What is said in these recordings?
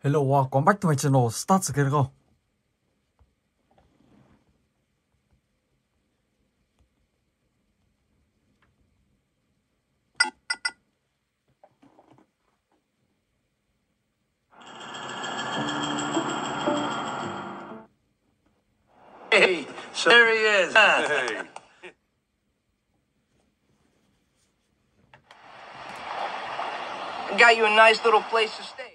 Hello, welcome back to my channel. Start again go. Hey, so there he is. Hey. I got you a nice little place to stay.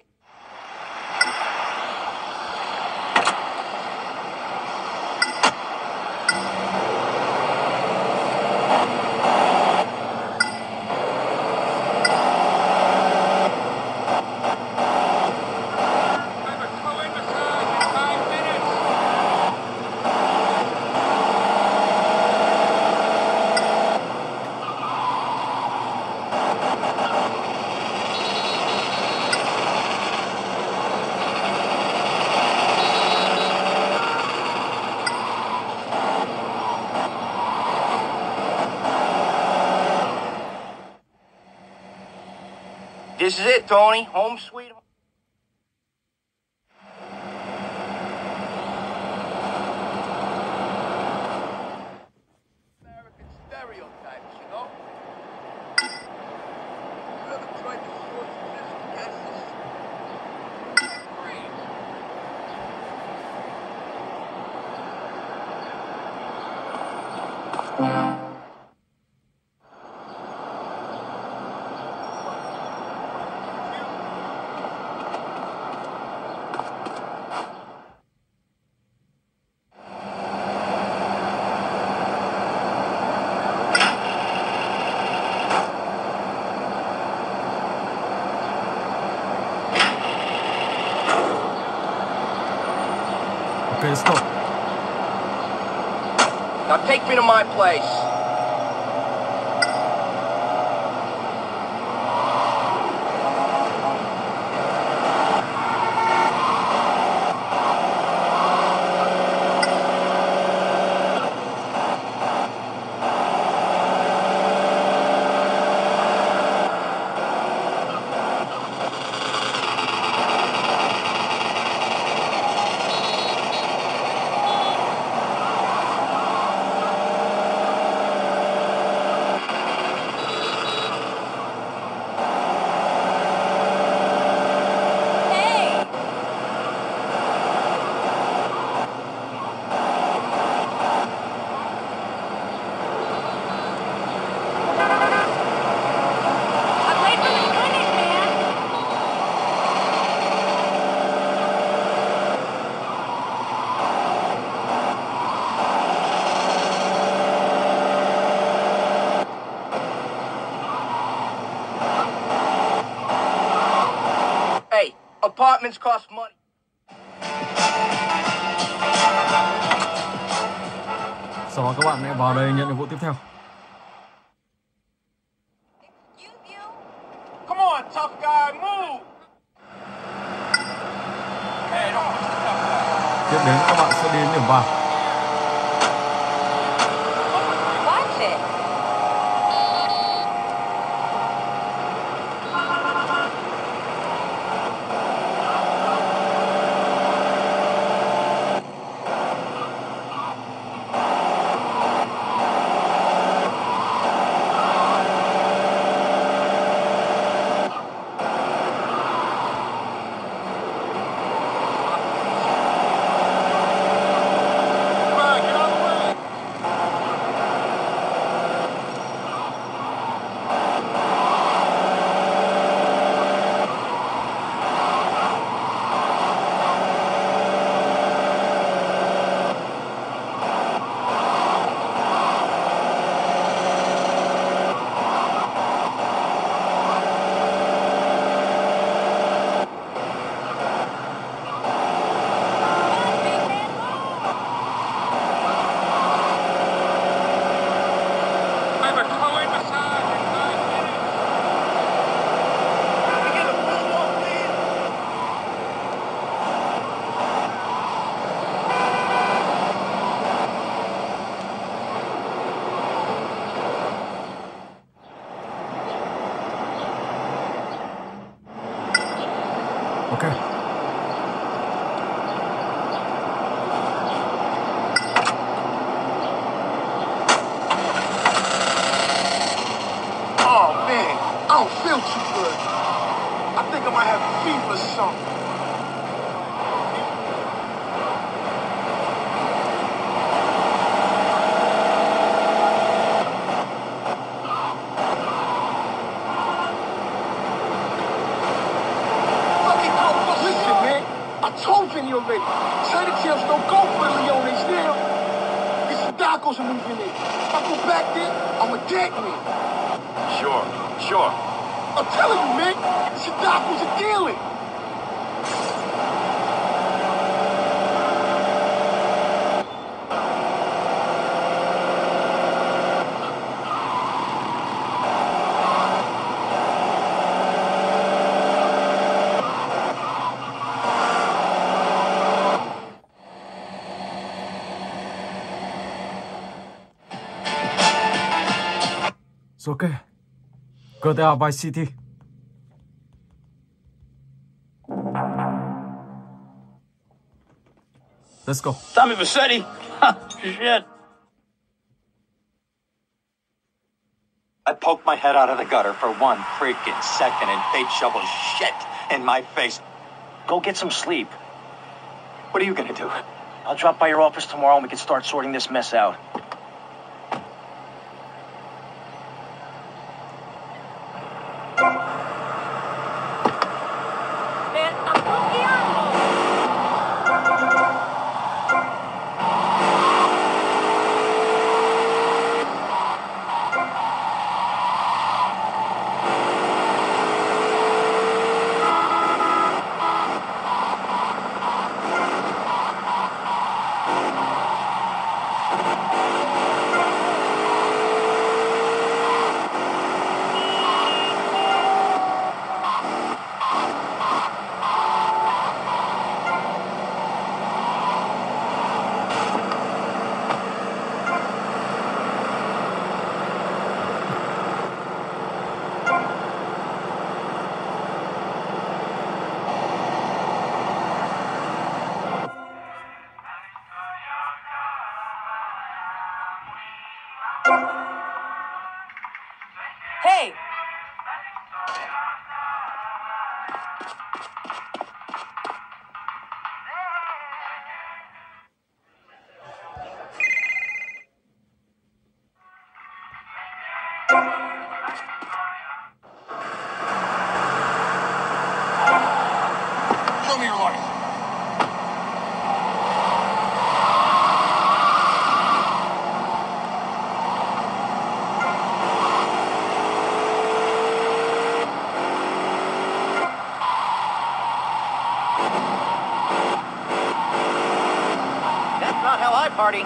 This is it, Tony. Home sweet home. American stereotypes, you know? You ever tried to force this against us? Okay, stop. Now take me to my place. Hey, apartments cost money. Sau đó các bạn hãy vào đây nhận nhiệm vụ tiếp theo. Come on, tough guy, move! Hey, don't push the tough guy. Tiếp đến các bạn sẽ đi đến điểm vàng. Watch it. Ok. something. Listen, man. I told Vinny already. China champs don't go for the Leones now. It's the Dacos are moving in. If I go back there, I'm a dead man. Sure. I'm telling you, man. It's the Dacos are dealing. It's okay. Go there by City. Let's go. Tommy Vercetti? Shit. I poked my head out of the gutter for 1 freaking second and they shoveled shit in my face. Go get some sleep. What are you gonna do? I'll drop by your office tomorrow and we can start sorting this mess out. Hey! Show me your license. That's not how I party.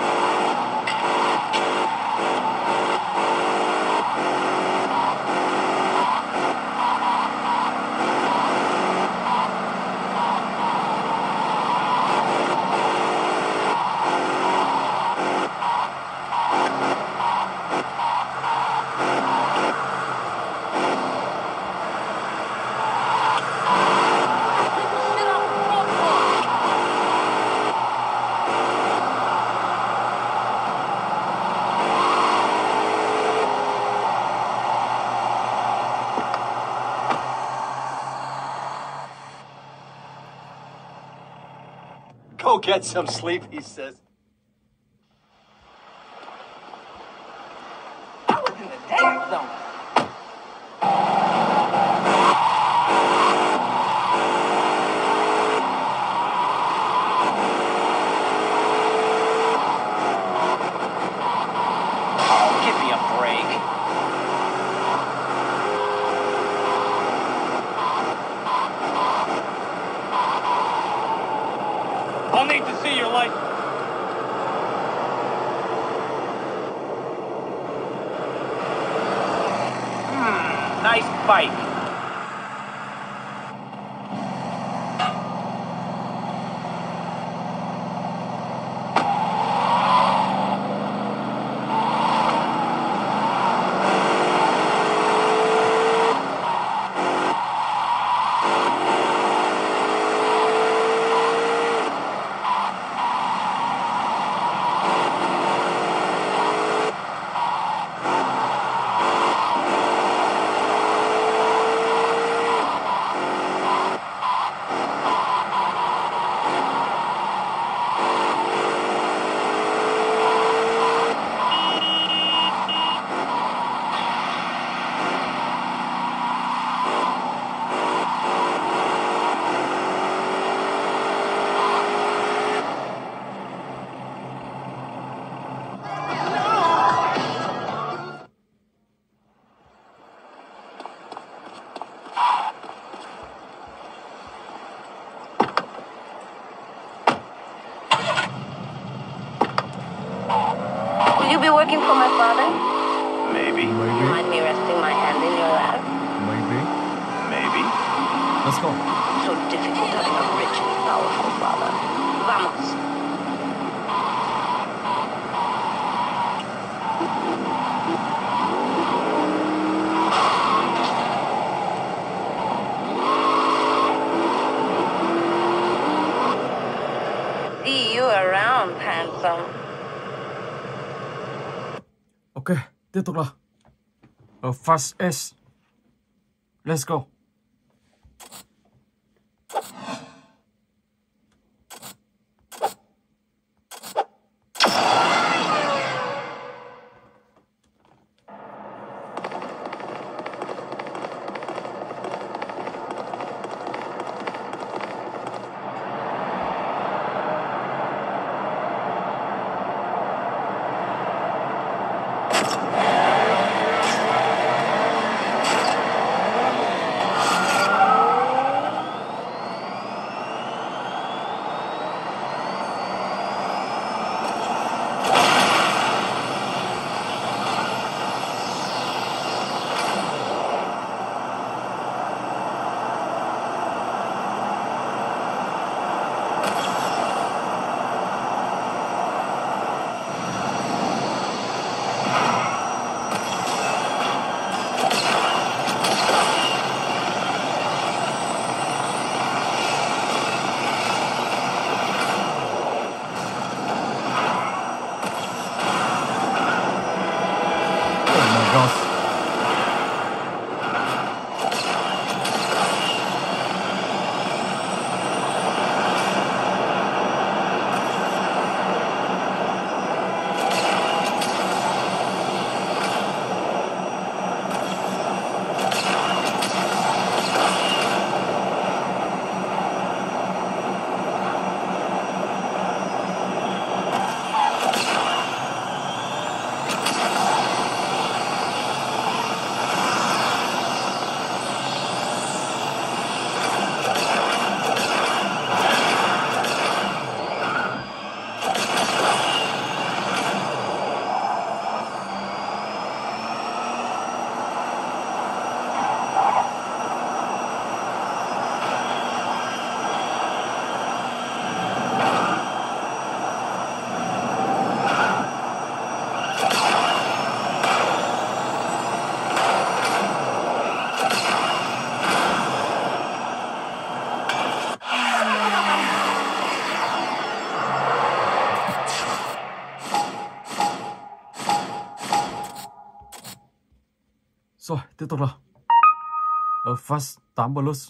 Go get some sleep, he says. I was in the danger zone. Oh, give me a break. I'll need to see your license. Nice bike. you be working for my father? Maybe. You Maybe. mind me resting my hand in your lap? Maybe. Maybe. Let's go. So difficult having a rich and powerful father. Vamos. See you around, handsome. Ok, tiếp tục nào. Ở Fast S. Let's go. Rồi, tiếp tục nào. Ở Fast 8 Plus.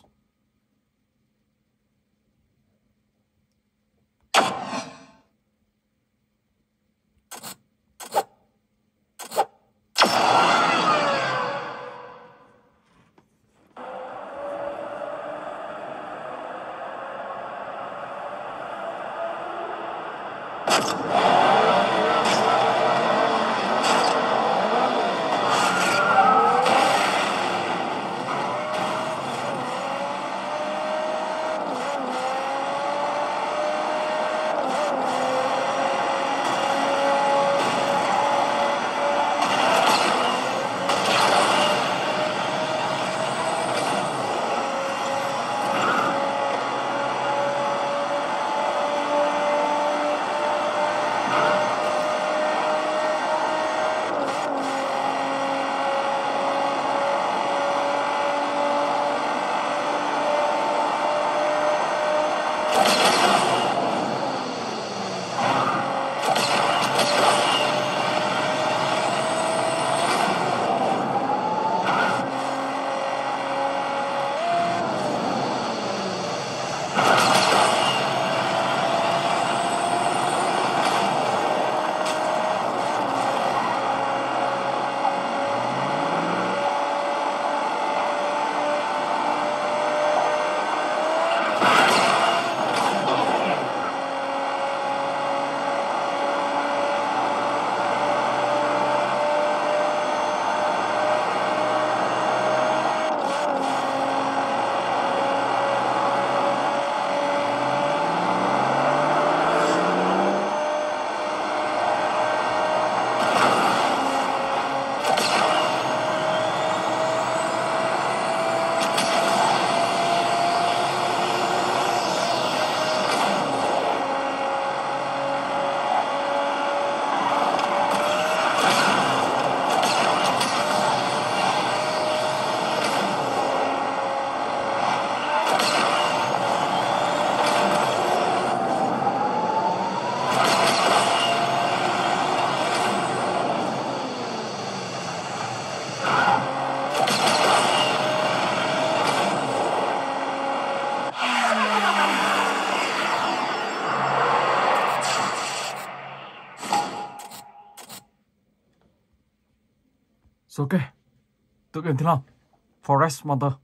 Rồi ok. Tựa game thứ 5. Forest Monster.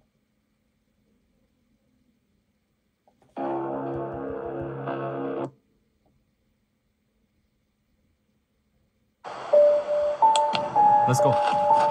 Let's go.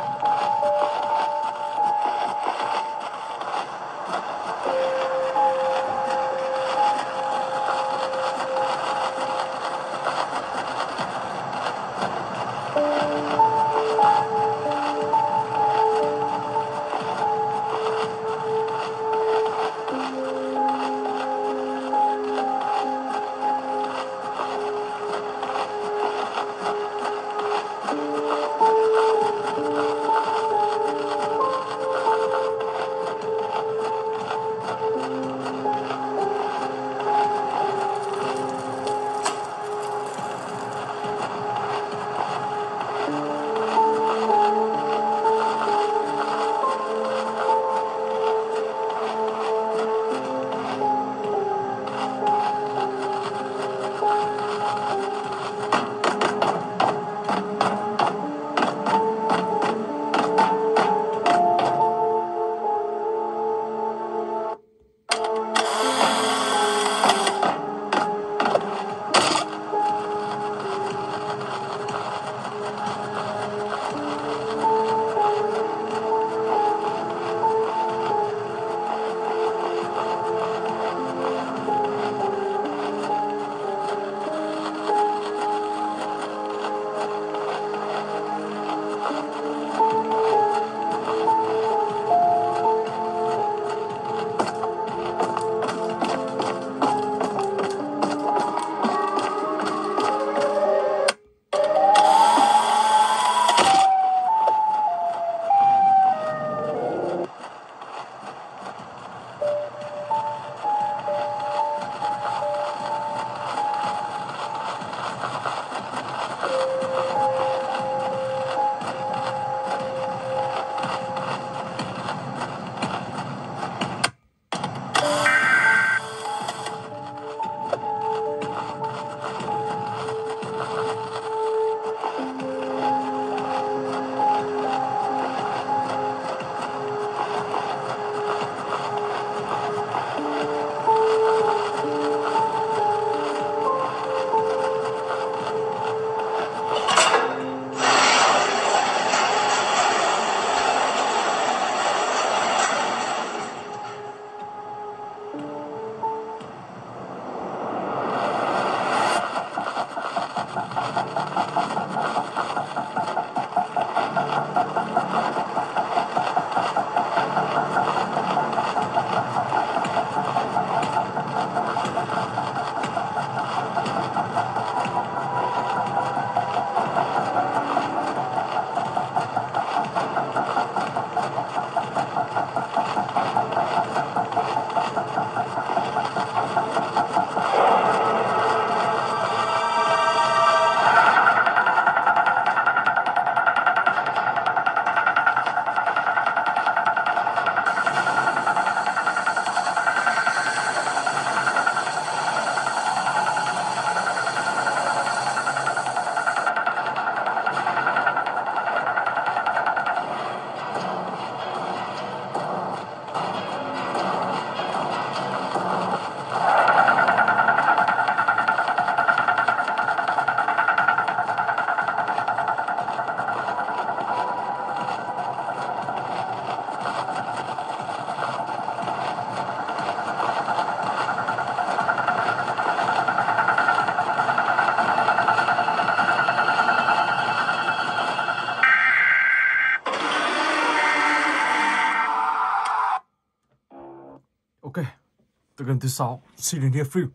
Ok, tựa game thứ 6, Silent Film.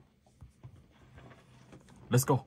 Let's go.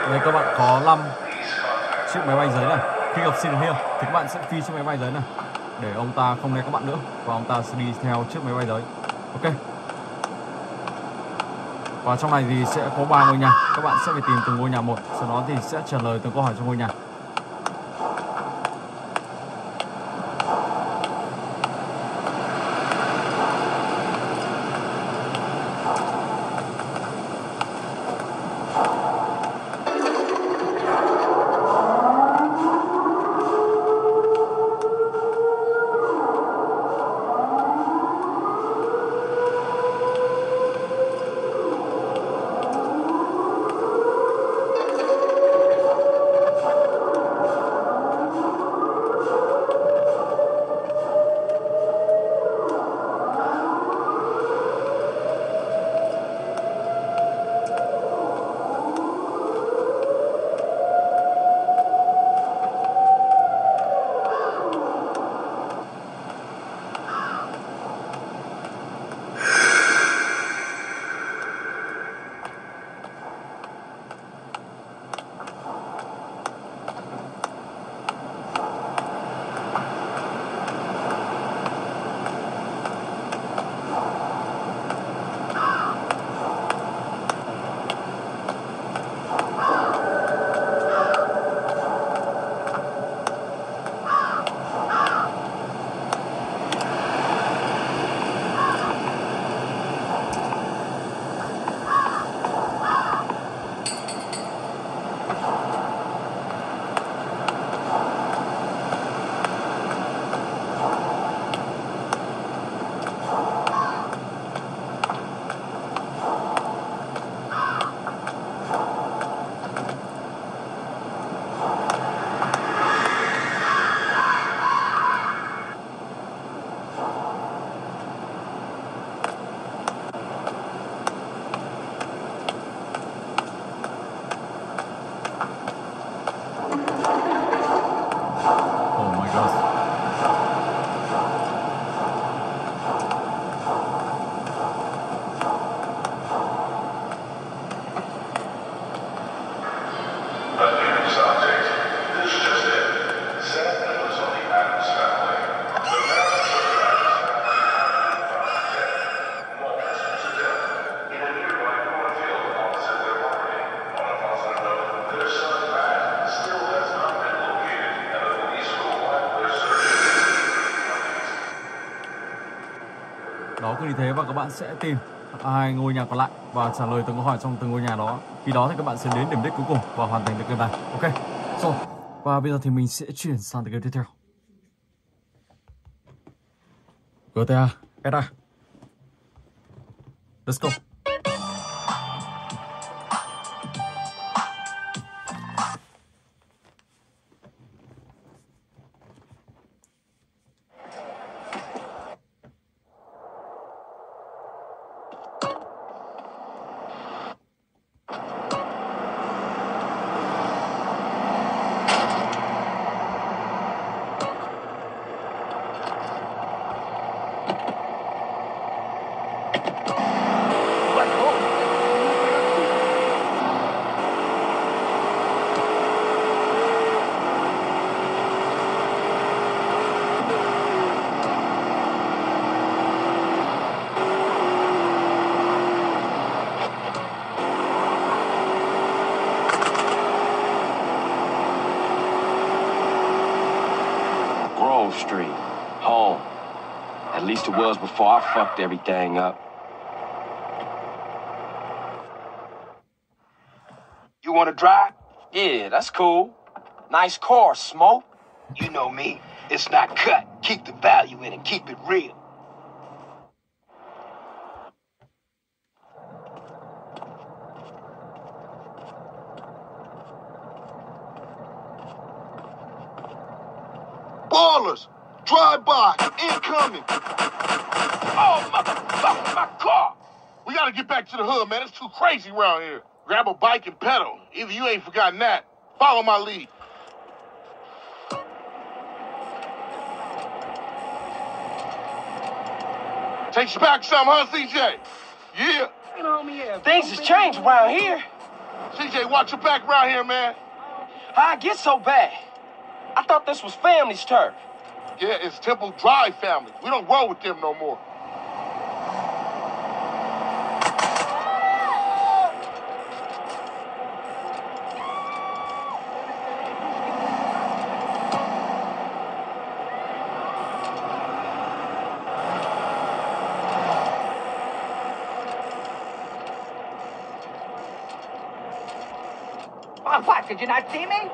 Đây các bạn có 5 chiếc máy bay giấy này. Khi gặp Sin Hill thì các bạn sẽ phi chiếc máy bay giấy này để ông ta không né các bạn nữa và ông ta sẽ đi theo chiếc máy bay giấy. Ok. Và trong này thì sẽ có 3 ngôi nhà. Các bạn sẽ phải tìm từng ngôi nhà một, sau đó thì sẽ trả lời từng câu hỏi trong ngôi nhà. Đó, cứ như thế và các bạn sẽ tìm 2 ngôi nhà còn lại và trả lời từng câu hỏi trong từng ngôi nhà đó. Khi đó thì các bạn sẽ đến điểm đích cuối cùng và hoàn thành được game này. Ok, rồi. Và bây giờ thì mình sẽ chuyển sang game tiếp theo. GTA SA. Let's go. Street, home. At least it was before I fucked everything up. You wanna drive? Yeah, that's cool. Nice car, Smoke. You know me. It's not cut. Keep the value in it. Keep it real. Ballers! Drive-by! Incoming! Oh, motherfucker, my car! We gotta get back to the hood, man. It's too crazy around here. Grab a bike and pedal. Either you ain't forgotten that. Follow my lead. Takes you back some, huh, CJ? Yeah. Things has changed around here. CJ, watch your back around here, man. How'd it get so bad? I thought this was family's turf. Yeah, it's Temple Drive family. We don't roll with them no more. What? Did you not see me?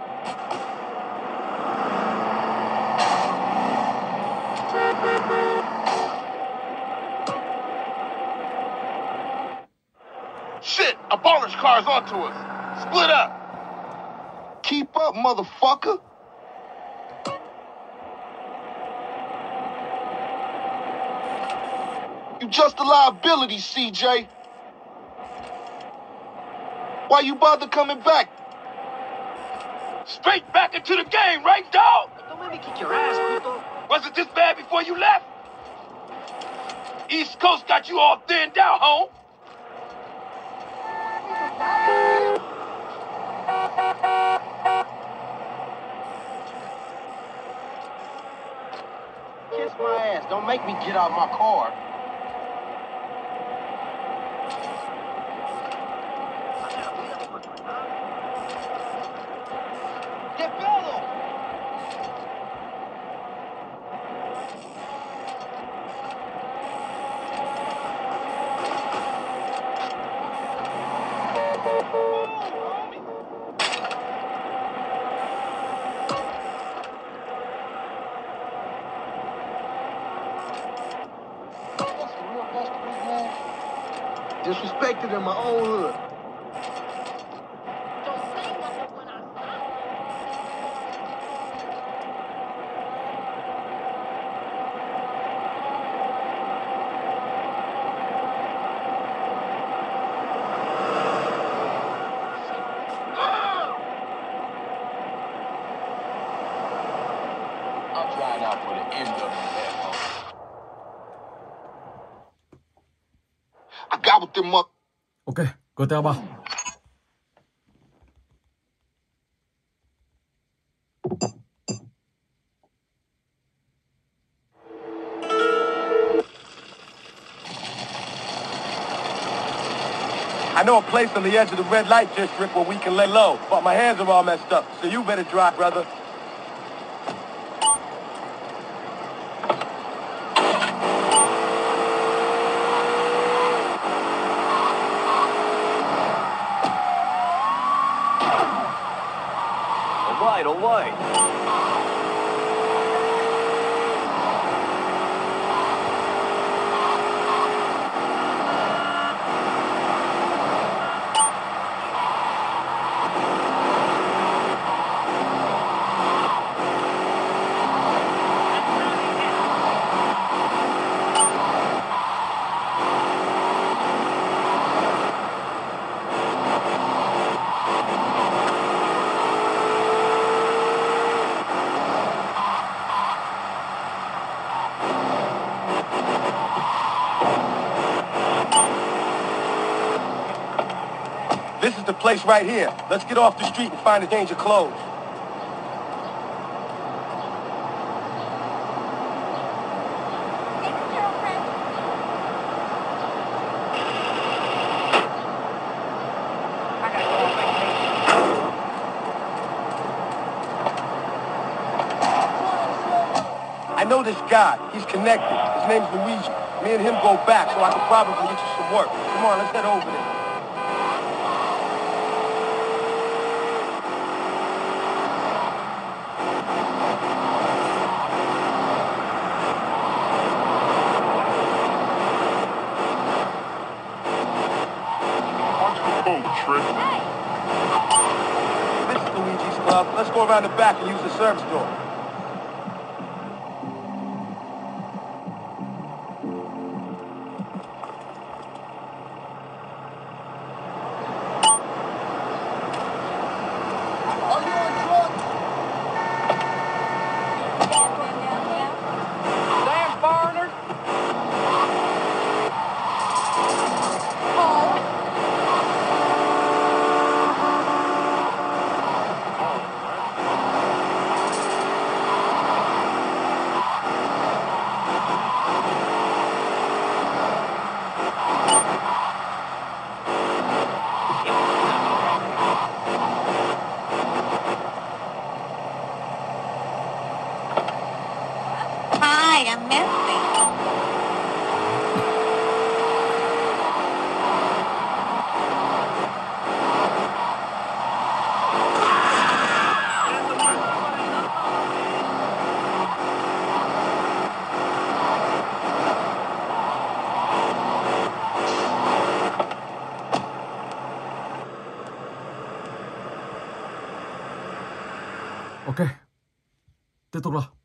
Shit, a baller's car's onto us. Split up. Keep up, motherfucker. You just a liability, CJ. Why you bother coming back? Straight back into the game, right, dog? Don't let me kick your ass, puto. Was it this bad before you left? East Coast got you all thinned out, home. Kiss my ass. Don't make me get out my car. Get bello! Disrespected in my own hood. I'm trying out for the end of the I got with them up. Ok, câu tiếp ba. I know a place on the edge of the red light district where we can lay low, but my hands are all messed up, so you better drive, brother. All right. This is the place right here. Let's get off the street and find a change of clothes. I know this guy. He's connected. His name's Luigi. Me and him go back, so I can probably get you some work. Come on, let's head over there. This is Luigi's club. Let's go around the back and use the service door. Damn foreigner. Ok, tiếp tục nào.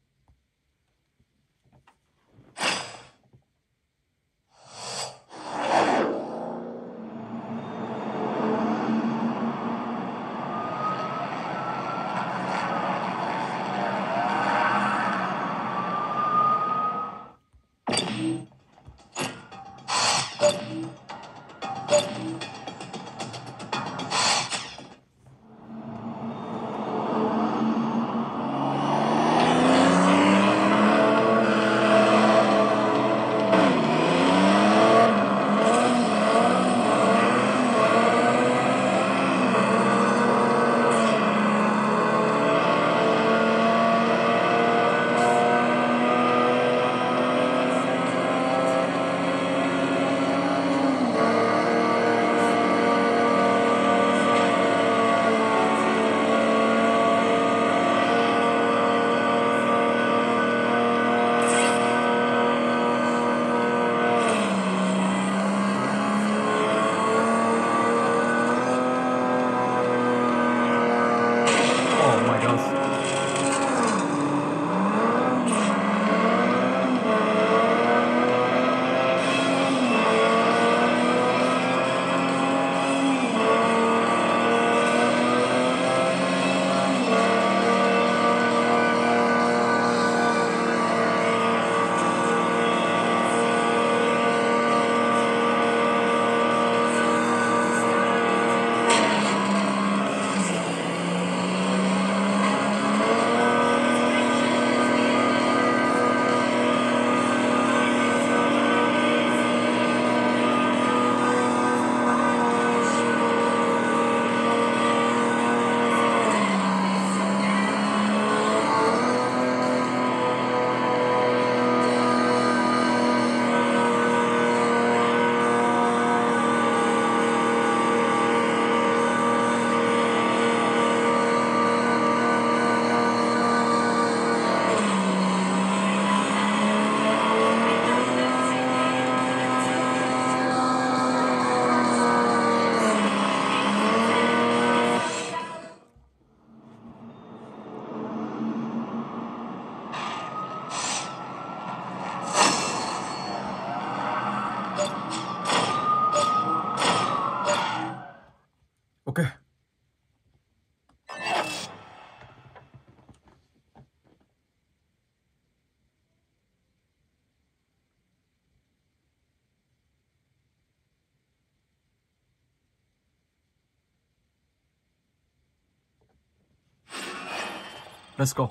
Oh my gosh. Ok. Let's go.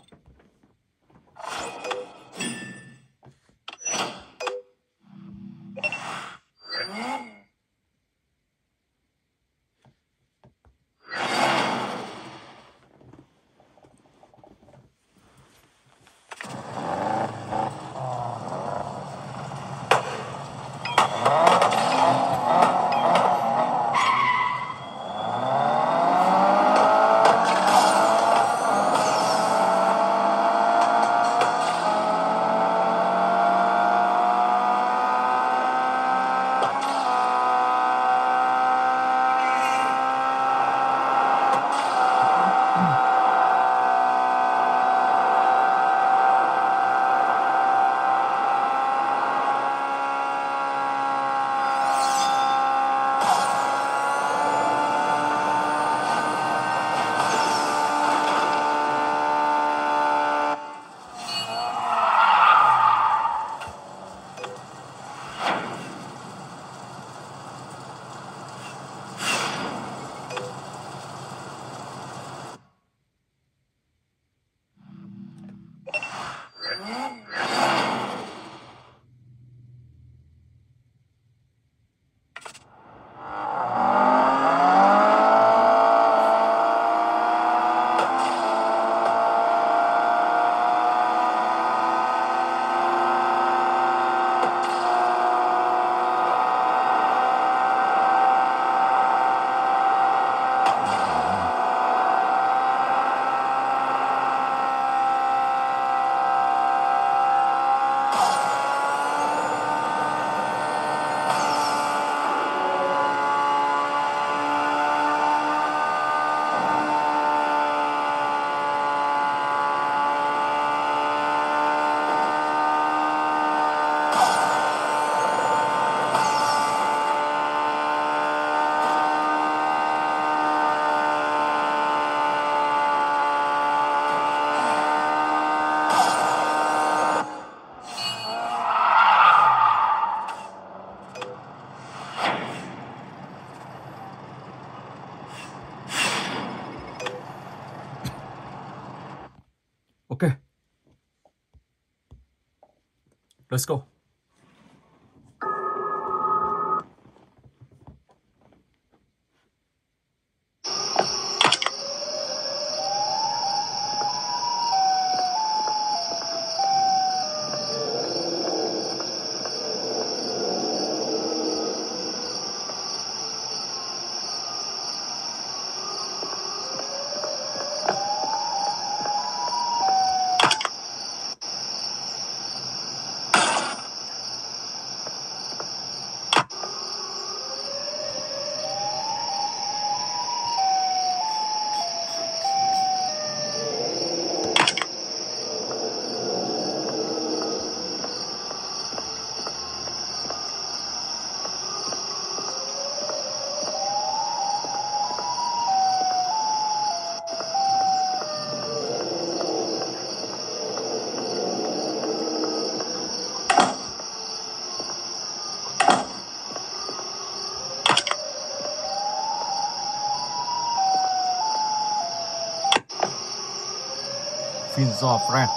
Let's go. Fins off ramp.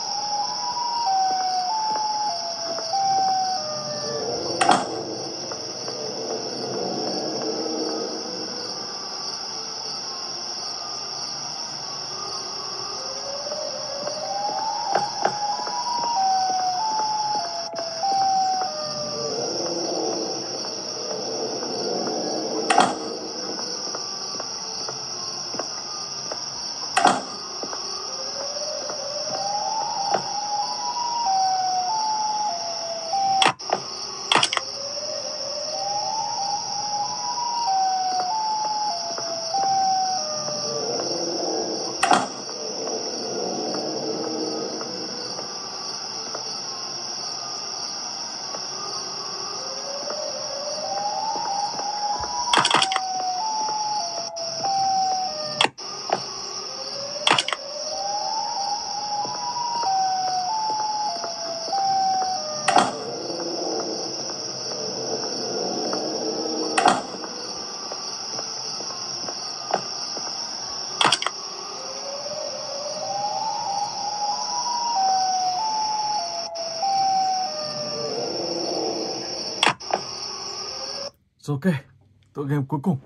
Rồi, ok, tựa game cuối cùng.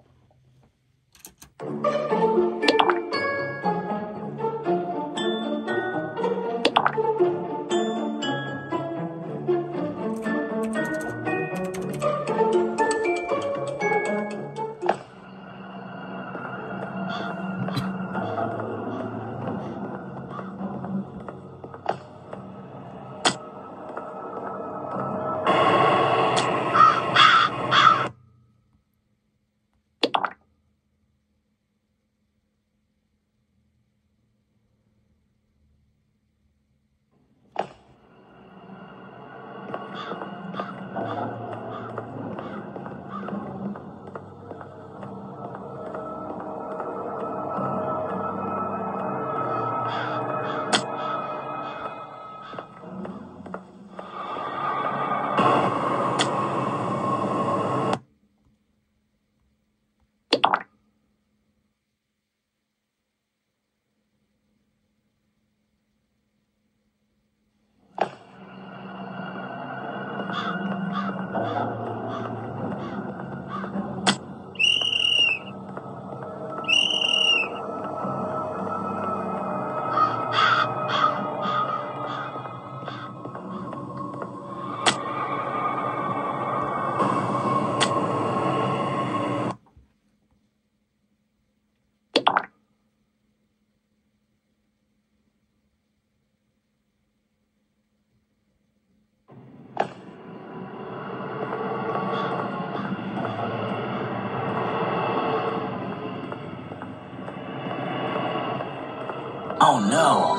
Oh no.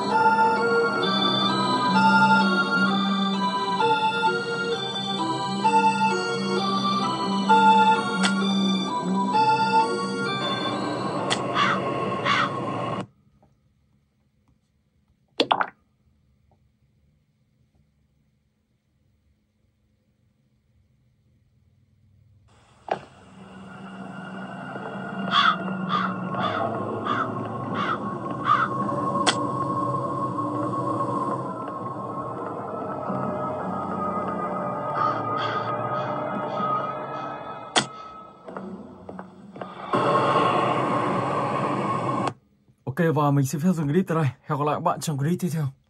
Ok, và mình xin phép dừng clip tại đây. Hẹn gặp lại các bạn trong clip tiếp theo.